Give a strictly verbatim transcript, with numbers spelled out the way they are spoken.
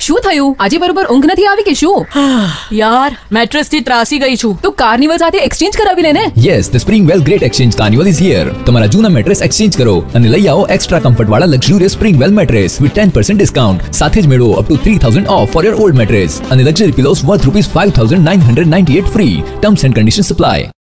શું થયું? આજે બરોબર ઊંઘ નથી આવી કે શું? યાર મેટ્રેસ થી ત્રાસી ગઈ છું. તો કાર્નિવલ સાથે એક્સચેન્જ કરાવી લે ને. Yes, the Springwell great exchange carnival is here. તમારા જૂના મેટ્રેસ એક્સચેન્જ કરો અને લઈ આવો એક્સ્ટ્રા કમ્ફર્ટ વાળા luxurious Springwell mattress with ten percent discount. સાથે જ મેળવો up to three thousand off for your old mattress અને luxury pillows worth rupees five thousand nine hundred ninety eight free. Terms and conditions supply.